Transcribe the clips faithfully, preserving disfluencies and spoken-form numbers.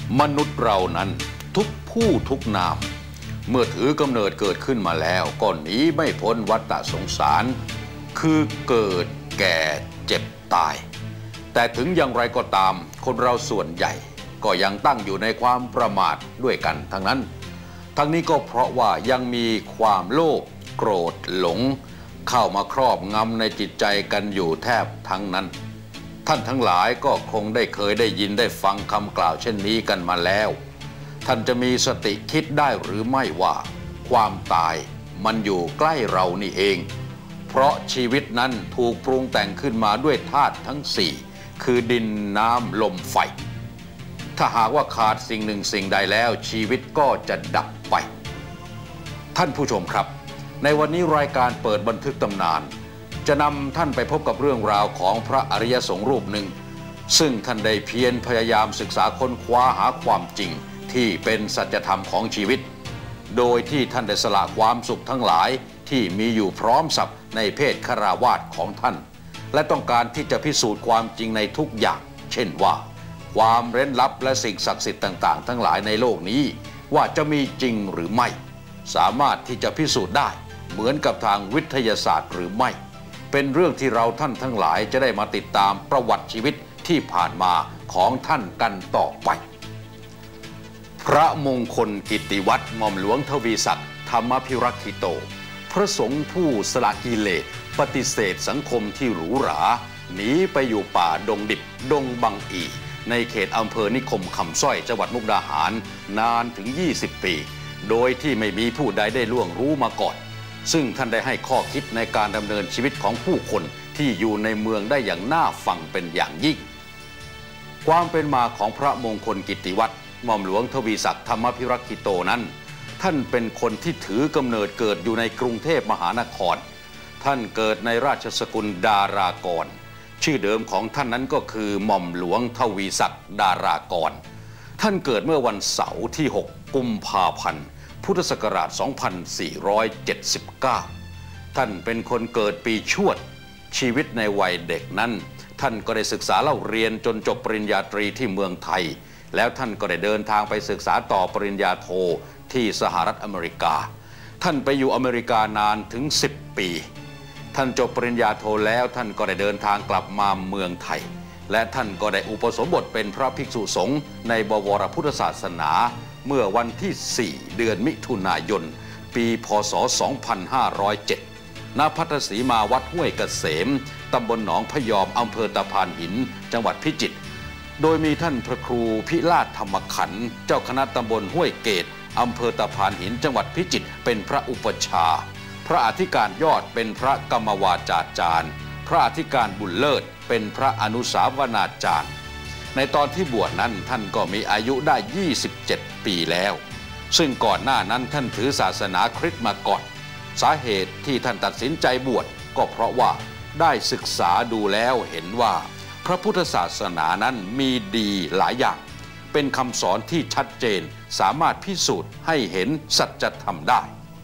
มนุษย์เรานั้นทุกผู้ทุกนามเมื่อถือกำเนิดเกิดขึ้นมาแล้วก็หนีไม่พ้นวัฏสงสารคือเกิดแก่เจ็บตายแต่ถึงอย่างไรก็ตามคนเราส่วนใหญ่ก็ยังตั้งอยู่ในความประมาทด้วยกันทั้งนั้นทั้งนี้ก็เพราะว่ายังมีความโลภโกรธหลงเข้ามาครอบงำในจิตใจกันอยู่แทบทั้งนั้นท่านทั้งหลายก็คงได้เคยได้ยินได้ฟังคำกล่าวเช่นนี้กันมาแล้วท่านจะมีสติคิดได้หรือไม่ว่าความตายมันอยู่ใกล้เรานี่เองเพราะชีวิตนั้นถูกปรุงแต่งขึ้นมาด้วยธาตุทั้งสี่คือดินน้ำลมไฟถ้าหากว่าขาดสิ่งหนึ่งสิ่งใดแล้วชีวิตก็จะดับไปท่านผู้ชมครับในวันนี้รายการเปิดบันทึกตำนานจะนำท่านไปพบกับเรื่องราวของพระอริยสงฆ์รูปหนึ่งซึ่งท่านได้เพียรพยายามศึกษาค้นคว้าหาความจริงที่เป็นสัจธรรมของชีวิตโดยที่ท่านได้สละความสุขทั้งหลายที่มีอยู่พร้อมสับในเพศคฤหัสถ์ของท่านและต้องการที่จะพิสูจน์ความจริงในทุกอย่างเช่นว่าความเร้นลับและสิ่งศักดิ์สิทธิ์ต่างๆทั้งหลายในโลกนี้ว่าจะมีจริงหรือไม่สามารถที่จะพิสูจน์ได้เหมือนกับทางวิทยาศาสตร์หรือไม่เป็นเรื่องที่เราท่านทั้งหลายจะได้มาติดตามประวัติชีวิตที่ผ่านมาของท่านกันต่อไปพระมงคลกิตติวัตรหม่อมหลวงทวีศักดิ์ธรรมภิรักขิโตพระสงฆ์ผู้สละกิเลสปฏิเสธสังคมที่หรูหราหนีไปอยู่ป่าดงดิบดงบังอีในเขตอำเภอนิคมคำสร้อยจังหวัดมุกดาหารนานถึงยี่สิบปีโดยที่ไม่มีผู้ใดได้ล่วงรู้มาก่อนซึ่งท่านได้ให้ข้อคิดในการดำเนินชีวิตของผู้คนที่อยู่ในเมืองได้อย่างน่าฟังเป็นอย่างยิ่งความเป็นมาของพระมงคลกิตติวัตรหม่อมหลวงทวีศักดิ์ธรรมภิรักขิโตนั้นท่านเป็นคนที่ถือกำเนิดเกิดอยู่ในกรุงเทพมหานครท่านเกิดในราชสกุลดารากรชื่อเดิมของท่านนั้นก็คือหม่อมหลวงทวีศักดิ์ดารากรท่านเกิดเมื่อวันเสาร์ที่หกกุมภาพันธ์พุทธศักราชสองพันสี่ร้อยเจ็ดสิบเก้าท่านเป็นคนเกิดปีชวดชีวิตในวัยเด็กนั้นท่านก็ได้ศึกษาเล่าเรียนจนจบปริญญาตรีที่เมืองไทยแล้วท่านก็ได้เดินทางไปศึกษาต่อปริญญาโทที่สหรัฐอเมริกาท่านไปอยู่อเมริกานานถึงสิบปีท่านจบปริญญาโทแล้วท่านก็ได้เดินทางกลับมาเมืองไทยและท่านก็ได้อุปสมบทเป็นพระภิกษุสงฆ์ในบวรพุทธศาสนาเมื่อวันที่สี่เดือนมิถุนายนปีพ.ศ. สองพันห้าร้อยเจ็ดณพัทสีมาวัดห้วยเกษมตำบลหนองพยอมอำเภอตะพานหินจังหวัดพิจิตรโดยมีท่านพระครูพิราชธรรมขันธ์เจ้าคณะตำบลห้วยเกตอำเภอตะพานหินจังหวัดพิจิตรเป็นพระอุปชาพระอธิการยอดเป็นพระกรรมวาจาจารย์พระอธิการบุญเลิศเป็นพระอนุสาวนาจารย์ในตอนที่บวชนั้นท่านก็มีอายุได้ยี่สิบเจ็ดปีแล้วซึ่งก่อนหน้านั้นท่านถือศาสนาคริสต์มาก่อนสาเหตุที่ท่านตัดสินใจบวชก็เพราะว่าได้ศึกษาดูแล้วเห็นว่าพระพุทธศาสนานั้นมีดีหลายอย่างเป็นคำสอนที่ชัดเจนสามารถพิสูจน์ให้เห็นสัจธรรมได้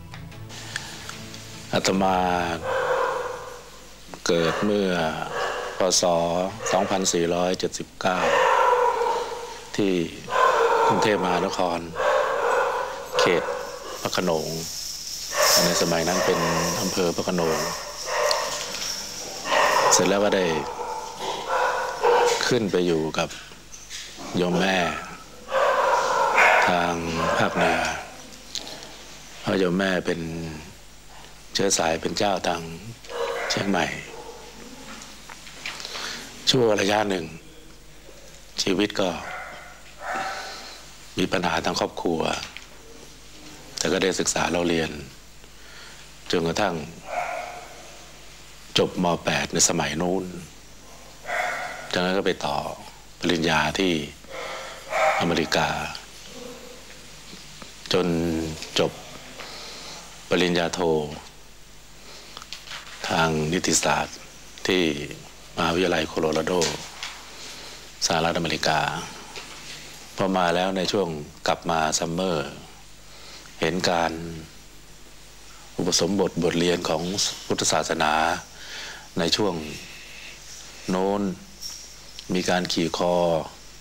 อาตมาเกิดเมื่อพ.ศ. สองพันสี่ร้อยเจ็ดสิบเก้าที่กรุงเทพมหานครเขตพระโขนงในสมัยนั้นเป็นอำเภอพระโขนงเสร็จแล้วก็ได้ขึ้นไปอยู่กับโยมแม่ทางภาคเหนือเพราะโยมแม่เป็นเชื้อสายเป็นเจ้าทางเชียงใหม่ชั่วระยะหนึ่งชีวิตก็มีปัญหาทางครอบครัวแต่ก็ได้ศึกษาเราเรียนจนกระทั่งจบม.แปดในสมัยนู้นจากนั้นก็ไปต่อปริญญาที่อเมริกาจนจบปริญญาโททางนิติศาสตร์ที่มหาวิทยาลัยโคโลราโดสหรัฐอเมริกาพอมาแล้วในช่วงกลับมาซัมเมอร์เห็นการอุปสมบทบทเรียนของพุทธศาสนาในช่วงโน้นมีการขี่คอค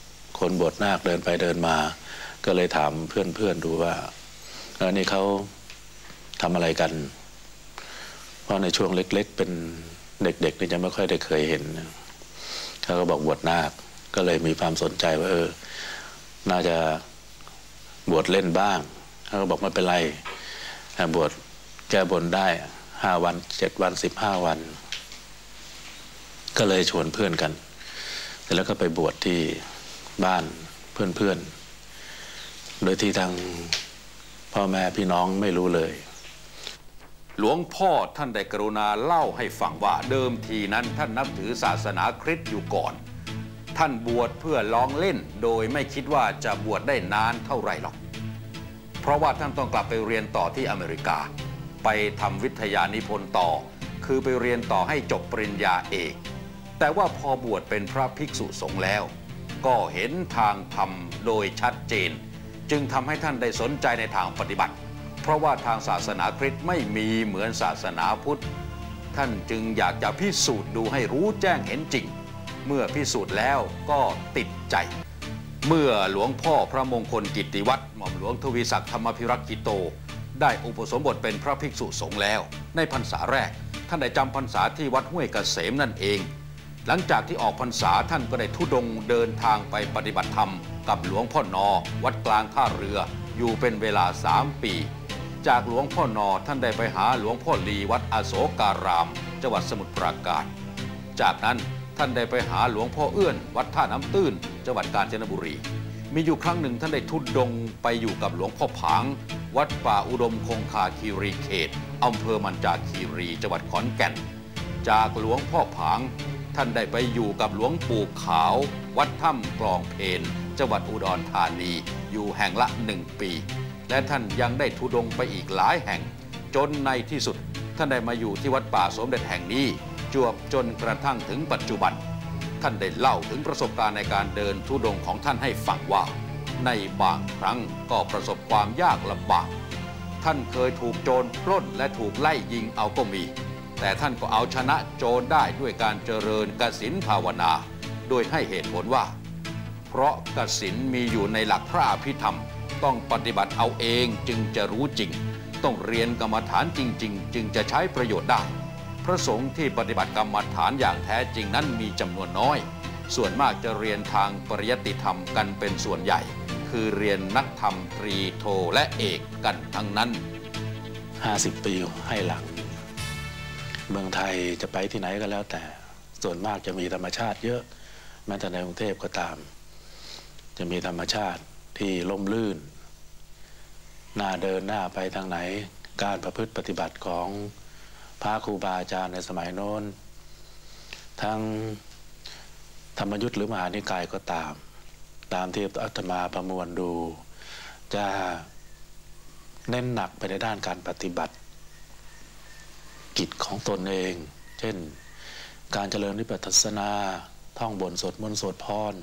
คนบวชนาคเดินไปเดินมาก็เลยถามเพื่อนๆดูว่าเออนี่เขาทำอะไรกันเพราะในช่วงเล็กๆเป็นเด็กๆนี่จะไม่ค่อยได้เคยเห็นเขาก็บอกบวชนาคก็เลยมีความสนใจว่าเออน่าจะบวชเล่นบ้างเขาก็บอกไม่เป็นไรบวชแก้บนได้ห้าวันเจ็ดวันสิบห้าวันก็เลยชวนเพื่อนกันเสร็จแล้วก็ไปบวชที่บ้านเพื่อนๆโดยที่ทางพ่อแม่พี่น้องไม่รู้เลยหลวงพ่อท่านได้กรุณาเล่าให้ฟังว่าเดิมทีนั้นท่านนับถือศาสนาคริสต์อยู่ก่อนท่านบวชเพื่อลองเล่นโดยไม่คิดว่าจะบวชได้นานเท่าไหร่หรอกเพราะว่าท่านต้องกลับไปเรียนต่อที่อเมริกาไปทำวิทยานิพนธ์ต่อคือไปเรียนต่อให้จบปริญญาเอกแต่ว่าพอบวชเป็นพระภิกษุสงฆ์แล้วก็เห็นทางธรรมโดยชัดเจนจึงทำให้ท่านได้สนใจในทางปฏิบัติเพราะว่าทางศาสนาคริสต์ไม่มีเหมือนศาสนาพุทธท่านจึงอยากจะพิสูจน์ดูให้รู้แจ้งเห็นจริงเมื่อพิสูจน์แล้วก็ติดใจเมื่อหลวงพ่อพระมงคลกิตติวัตรหม่อมหลวงทวีศักดิ์ธรรมภิรักษ์กิโตได้อุปสมบทเป็นพระภิกษุสงฆ์แล้วในพรรษาแรกท่านได้จำพรรษาที่วัดห้วยเกษมนั่นเองหลังจากที่ออกพรรษาท่านก็ได้ธุดงค์เดินทางไปปฏิบัติธรรมกับหลวงพ่อนอวัดกลางท่าเรืออยู่เป็นเวลาสามปีจากหลวงพ่อนอท่านได้ไปหาหลวงพ่อลีวัดอโศการามจังหวัดสมุทรปราการจากนั้นท่านได้ไปหาหลวงพ่อเอื้อนวัดท่าน้ำตื้นจังหวัดกาญจนบุรีมีอยู่ครั้งหนึ่งท่านได้ทุดงค์ไปอยู่กับหลวงพ่อผางวัดป่าอุดมคงคาคีรีเขตอำเภอมันจาคีรีจังหวัดขอนแก่นจากหลวงพ่อผางท่านได้ไปอยู่กับหลวงปู่ขาววัดถ้ำกลองเพนจังหวัดอุดรธานีอยู่แห่งละหนึ่งปีและท่านยังได้ธุดงค์ไปอีกหลายแห่งจนในที่สุดท่านได้มาอยู่ที่วัดป่าสมเด็จแห่งนี้จวบจนกระทั่งถึงปัจจุบันท่านได้เล่าถึงประสบการณ์ในการเดินธุดงค์ของท่านให้ฟังว่าในบางครั้งก็ประสบความยากลำบากท่านเคยถูกโจรปล้นและถูกไล่ยิงเอาก็มีแต่ท่านก็เอาชนะโจรได้ด้วยการเจริญกสิณภาวนาโดยให้เหตุผลว่าเพราะกสิณมีอยู่ในหลักพระอภิธรรมต้องปฏิบัติเอาเองจึงจะรู้จริงต้องเรียนกรรมฐานจริงๆจึงจะใช้ประโยชน์ได้พระสงฆ์ที่ปฏิบัติกรรมฐานอย่างแท้จริงนั้นมีจำนวนน้อยส่วนมากจะเรียนทางปริยัติธรรมกันเป็นส่วนใหญ่คือเรียนนักธรรมตรีโทและเอกกันทั้งนั้นห้าสิบปีให้หลังเมืองไทยจะไปที่ไหนก็แล้วแต่ส่วนมากจะมีธรรมชาติเยอะแม้แต่ในกรุงเทพก็ตามจะมีธรรมชาติที่ล่มลื่นน่าเดินหน้าไปทางไหนการประพฤติปฏิบัติของพระครูบาอาจารย์ในสมัยโน้นทั้งธรรมยุทธ์หรือมหานิกายก็ตามตามที่อาตมาประมวลดูจะเน้นหนักไปในด้านการปฏิบัติกิจของตนเองเช่นการเจริญวิปัสสนาท่องบนสวดมนต์สวดพร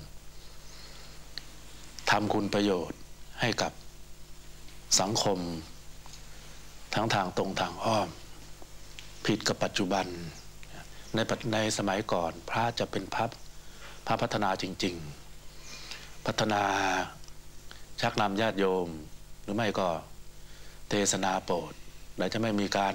ทำคุณประโยชน์ให้กับสังคมทั้งทางตรงทางอ้อมผิดกับปัจจุบันในในสมัยก่อนพระจะเป็นพระพระพัฒนาจริงๆพัฒนาชักนำญาติโยมหรือไม่ก็เทศนาโปรดและจะไม่มีการ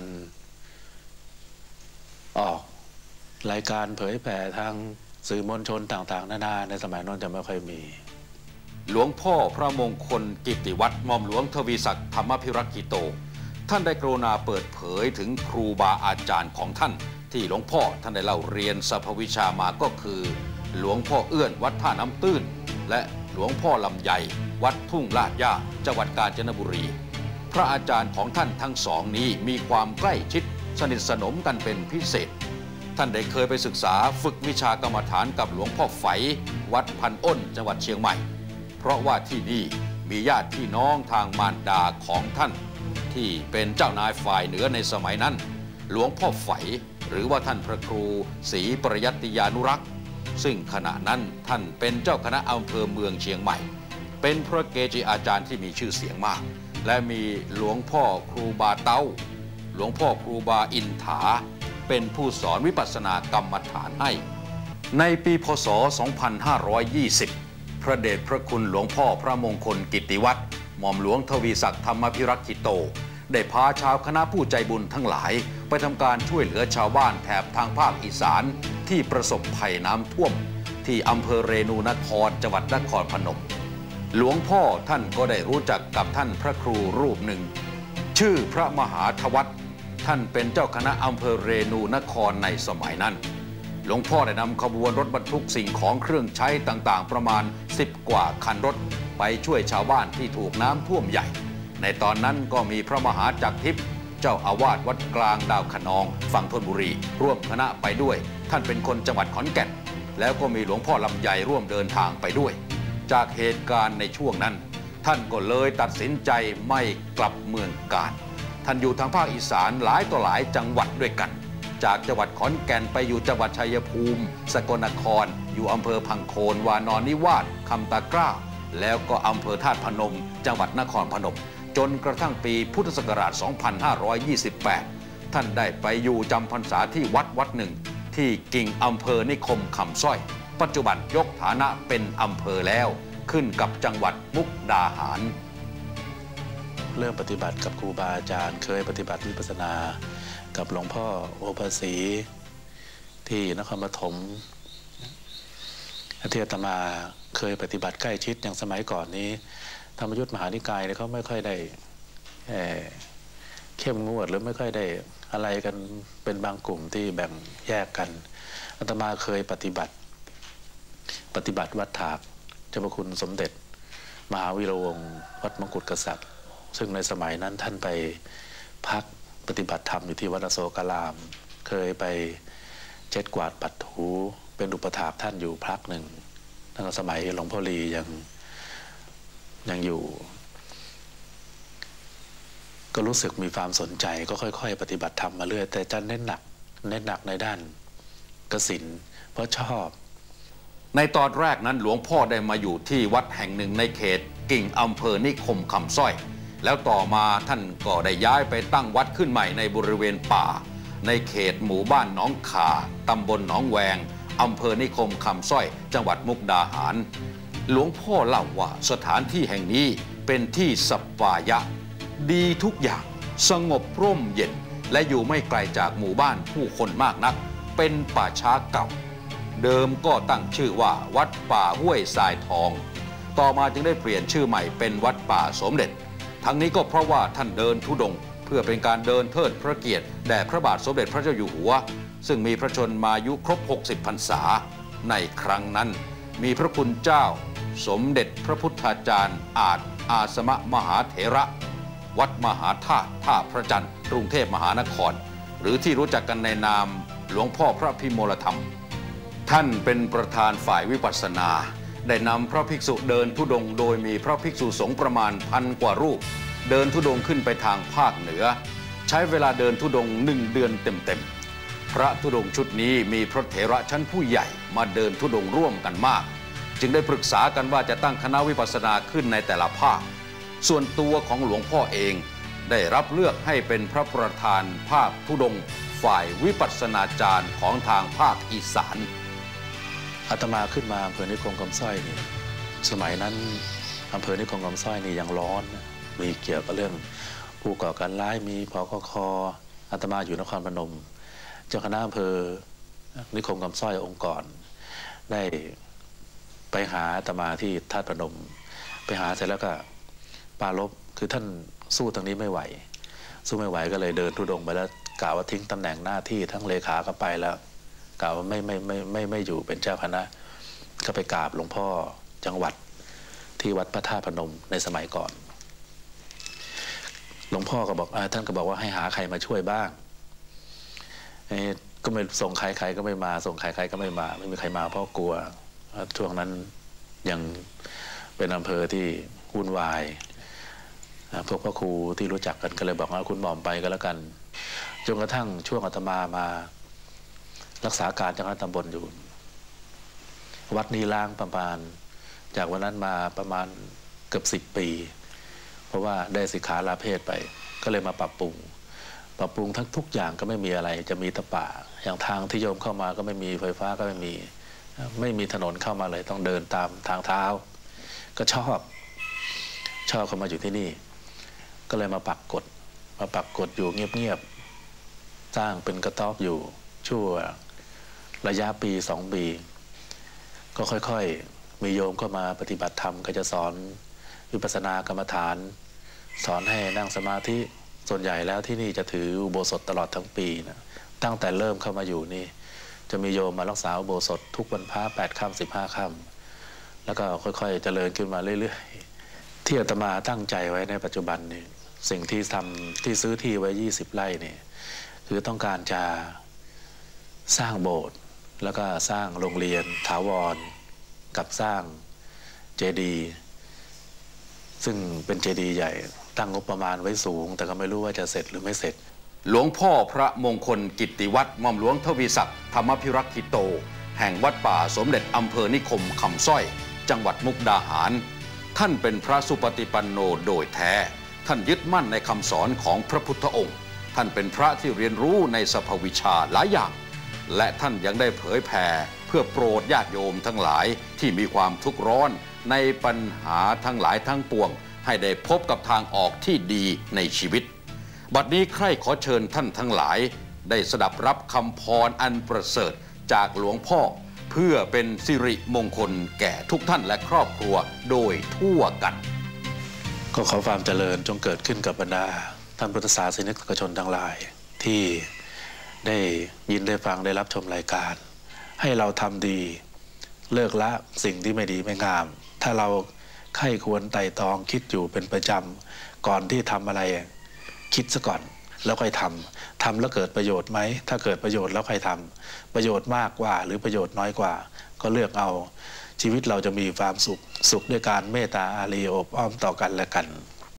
ออกรายการเผยแผ่ทางสื่อมวลชนต่างๆนานาในสมัยนั้นจะไม่ค่อยมีหลวงพ่อพระมงคลกิตติวัตรหม่อมหลวงทวีศักดิ์ธรรมภิรักษ์กิโตท่านได้กรุณาเปิดเผยถึงครูบาอาจารย์ของท่านที่หลวงพ่อท่านได้เล่าเรียนสรรพวิชามาก็คือหลวงพ่อเอื้อนวัดท่าน้ำตื้นและหลวงพ่อลำไยวัดทุ่งลาดย่าจังหวัดกาญจนบุรีพระอาจารย์ของท่านทั้งสองนี้มีความใกล้ชิดสนิทสนมกันเป็นพิเศษท่านได้เคยไปศึกษาฝึกวิชากรรมฐานกับหลวงพ่อไฝวัดพันอ้นจังหวัดเชียงใหม่เพราะว่าที่นี่มีญาติพี่น้องทางมารดาของท่านที่เป็นเจ้านายฝ่ายเหนือในสมัยนั้นหลวงพ่อไฝหรือว่าท่านพระครูศรีปริยัติยานุรักษ์ซึ่งขณะนั้นท่านเป็นเจ้าคณะอำเภอเมืองเชียงใหม่เป็นพระเกจิอาจารย์ที่มีชื่อเสียงมากและมีหลวงพ่อครูบาเต้าหลวงพ่อครูบาอินถาเป็นผู้สอนวิปัสสนากรรมฐานให้ในปีพ.ศ. สองพันห้าร้อยยี่สิบพพระเดชพระคุณหลวงพ่อพระมงคลกิตติวัตรหม่อมหลวงทวีศักดิ์ธรรมพิรักษ์กิโตได้พาชาวคณะผู้ใจบุญทั้งหลายไปทำการช่วยเหลือชาวบ้านแถบทางภาคอีสานที่ประสบภัยน้ำท่วมที่อำเภอเรนูนครจังหวัดนครพนมหลวงพ่อท่านก็ได้รู้จักกับท่านพระครูรูปหนึ่งชื่อพระมหาทวัตท่านเป็นเจ้าคณะอำเภอเรนูนครในสมัยนั้นหลวงพ่อได้นำขบวนรถบรรทุกสิ่งของเครื่องใช้ต่างๆประมาณสิบกว่าคันรถไปช่วยชาวบ้านที่ถูกน้ำท่วมใหญ่ในตอนนั้นก็มีพระมหาจักรทิพย์เจ้าอาวาสวัดกลางดาวขนองฝั่งธนบุรีร่วมคณะไปด้วยท่านเป็นคนจังหวัดขอนแก่นแล้วก็มีหลวงพ่อลำไยร่วมเดินทางไปด้วยจากเหตุการณ์ในช่วงนั้นท่านก็เลยตัดสินใจไม่กลับเมืองกาญท่านอยู่ทางภาคอีสานหลายต่อหลายจังหวัดด้วยกันจากจังหวัดขอนแก่นไปอยู่จังหวัดชัยภูมิสกลนครอยู่อำเภอพังโคนวานอนนิวาสคำตะกร้าแล้วก็อำเภอธาตุพนมจังหวัดนครพนมจนกระทั่งปีพุทธศักราช สองพันห้าร้อยยี่สิบแปด ท่านได้ไปอยู่จำพรรษาที่วัดวัดหนึ่งที่กิ่งอำเภอนิคมคำสร้อยปัจจุบันยกฐานะเป็นอำเภอแล้วขึ้นกับจังหวัดมุกดาหารเริ่มปฏิบัติกับครูบาอาจารย์เคยปฏิบัติวิปัสสนากับหลวงพ่อโอภาสีที่นครปฐมที่อาตมาเคยปฏิบัติใกล้ชิดอย่างสมัยก่อนนี้ธรรมยุทธมหานิกายเนี่ยเขาไม่ค่อยได้เข้มงวดหรือไม่ค่อยได้อะไรกันเป็นบางกลุ่มที่แบ่งแยกกันอาตมาเคยปฏิบัติปฏิบัติวัดถากเจ้าพระคุณสมเด็จมหาวีระวงศ์วัดมงกุฎกษัตริย์ซึ่งในสมัยนั้นท่านไปพักปฏิบัติธรรมอยู่ที่วัดอโศการามเคยไปเช็ดกวาดปัดถูเป็นอุปถากท่านอยู่พักหนึ่งตั้งแต่สมัยหลวงพ่อลียังยังอยู่ก็รู้สึกมีความสนใจก็ค่อยๆปฏิบัติธรรมมาเรื่อยแต่จะเน้นหนักเน้นหนักในด้านกสิณเพราะชอบในตอนแรกนั้นหลวงพ่อได้มาอยู่ที่วัดแห่งหนึ่งในเขตกิ่งอำเภอนิคมคำสร้อยแล้วต่อมาท่านก็ได้ย้ายไปตั้งวัดขึ้นใหม่ในบริเวณป่าในเขตหมู่บ้านหนองขาตำบลหนองแวงอำเภอนิคมคำสร้อยจังหวัดมุกดาหารหลวงพ่อเล่าว่าสถานที่แห่งนี้เป็นที่สัปปายะดีทุกอย่างสงบร่มเย็นและอยู่ไม่ไกลจากหมู่บ้านผู้คนมากนักเป็นป่าช้าเก่าเดิมก็ตั้งชื่อว่าวัดป่าห้วยทรายทองต่อมาจึงได้เปลี่ยนชื่อใหม่เป็นวัดป่าสมเด็จทั้งนี้ก็เพราะว่าท่านเดินธุดงค์เพื่อเป็นการเดินเทิดพระเกียรติแด่พระบาทสมเด็จพระเจ้าอยู่หัวซึ่งมีพระชนมายุครบหกสิบพรรษาในครั้งนั้นมีพระคุณเจ้าสมเด็จพระพุทธาจารย์อาจอาสมะมหาเถระวัดมหาธาตุท่าพระจันทร์กรุงเทพมหานครหรือที่รู้จักกันในนามหลวงพ่อพระพิมลธรรมท่านเป็นประธานฝ่ายวิปัสสนาได้นำพระภิกษุเดินธุดงค์โดยมีพระภิกษุสงฆ์ประมาณพันกว่ารูปเดินธุดงค์ขึ้นไปทางภาคเหนือใช้เวลาเดินธุดงค์หนึ่งเดือนเต็มๆพระธุดงค์ชุดนี้มีพระเถระชั้นผู้ใหญ่มาเดินธุดงค์ร่วมกันมากจึงได้ปรึกษากันว่าจะตั้งคณะวิปัสสนาขึ้นในแต่ละภาคส่วนตัวของหลวงพ่อเองได้รับเลือกให้เป็นพระประธานภาคธุดงค์ฝ่ายวิปัสสนาจารย์ของทางภาคอีสานอาตมาขึ้นมาอำเภอนิคมคำสร้อยนี่สมัยนั้นอำเภอนิคมคำสร้อยนี่ยังร้อนมีเกี่ยวกับเรื่องผู้ก่อการร้ายมีพกค.อาตมาอยู่นครพนมเจ้าคณะอำเภอนิคมคำสร้อยองค์กรได้ไปหาอาตมาที่ธาตุพนมไปหาเสร็จแล้วก็ปาลบคือท่านสู้ทางนี้ไม่ไหวสู้ไม่ไหวก็เลยเดินธุดงค์ไปแล้วกล่าวว่าทิ้งตำแหน่งหน้าที่ทั้งเลขาก็ไปแล้วกล่าวว่าไม่ไม่ไม่ไม่ไม่อยู่เป็นเจ้าคณะก็ไปกราบหลวงพ่อจังหวัดที่วัดพระธาตุพนมในสมัยก่อนหลวงพ่อก็บอกท่านก็บอกว่าให้หาใครมาช่วยบ้างก็ไม่ส่งใครใครก็ไม่มาส่งใครใครก็ไม่มาไม่มีใครมาเพราะกลัวช่วงนั้นยังเป็นอำเภอที่วุ่นวายพวกพระครูที่รู้จักกันก็เลยบอกว่าคุณหม่อมไปก็แล้วกันจนกระทั่งช่วงอาตมามารักษาการเจ้าคณะตำบลอยู่วัดนี้ล้างประมาณจากวันนั้นมาประมาณเกือบสิบปีเพราะว่าได้สิกขาลาเพศไปก็เลยมาปรับปรุงปรับปรุงทั้งทุกอย่างก็ไม่มีอะไรจะมีแต่ป่าอย่างทางที่โยมเข้ามาก็ไม่มีไฟฟ้าก็ไม่มีไม่มีถนนเข้ามาเลยต้องเดินตามทางเท้าก็ชอบชอบเข้ามาอยู่ที่นี่ก็เลยมาปักกฎมาปักกฎอยู่เงียบๆสร้างเป็นกระต๊อบอยู่ชั่วระยะปีสองปีก็ค่อยๆมีโยมก็มาปฏิบัติธรรมก็จะสอนวิปัสสนากรรมฐานสอนให้นั่งสมาธิส่วนใหญ่แล้วที่นี่จะถืออุโบสถตลอดทั้งปีนะตั้งแต่เริ่มเข้ามาอยู่นี่จะมีโยมมารักษาอุโบสถทุกวันพระแปดค่ำสิบห้าค่ำแล้วก็ค่อยๆเจริญขึ้นมาเรื่อยๆที่อาตมาตั้งใจไว้ในปัจจุบันนี่สิ่งที่ทำที่ซื้อที่ไว้ยี่สิบไร่นี่คือต้องการจะสร้างโบสถ์แล้วก็สร้างโรงเรียนถาวรกับสร้างเจดีย์ซึ่งเป็นเจดีย์ใหญ่ตั้งงบประมาณไว้สูงแต่ก็ไม่รู้ว่าจะเสร็จหรือไม่เสร็จหลวงพ่อพระมงคลกิตติวัตรหม่อมหลวงทวีศักดิ์ธรรมภิรักขิโตแห่งวัดป่าสมเด็จอำเภอนิคมคำสร้อยจังหวัดมุกดาหารท่านเป็นพระสุปฏิปันโนโดยแท้ท่านยึดมั่นในคำสอนของพระพุทธองค์ท่านเป็นพระที่เรียนรู้ในสรรพวิชาหลายอย่างและท่านยังได้เผยแผ่เพื่อโปรดญาติโยมทั้งหลายที่มีความทุกข์ร้อนในปัญหาทั้งหลายทั้งปวงให้ได้พบกับทางออกที่ดีในชีวิตบัดนี้ใคร่ขอเชิญท่านทั้งหลายได้สดับรับคำพรอันประเสริฐจากหลวงพ่อเพื่อเป็นสิริมงคลแก่ทุกท่านและครอบครัวโดยทั่วกันก็ขอความเจริญจงเกิดขึ้นกับบรรดาท่านพุทธศาสนิกชนทั้งหลายที่ได้ยินได้ฟังได้รับชมรายการให้เราทำดีเลิกละสิ่งที่ไม่ดีไม่งามถ้าเราใคร่ควรไต่ตองคิดอยู่เป็นประจำก่อนที่ทำอะไรคิดซะก่อนแล้วค่อยทำทำแล้วเกิดประโยชน์ไหมถ้าเกิดประโยชน์แล้วค่อยทำประโยชน์มากกว่าหรือประโยชน์น้อยกว่าก็เลือกเอาชีวิตเราจะมีความสุขสุขด้วยการเมตตาอารีอบอ้อมต่อกันและกัน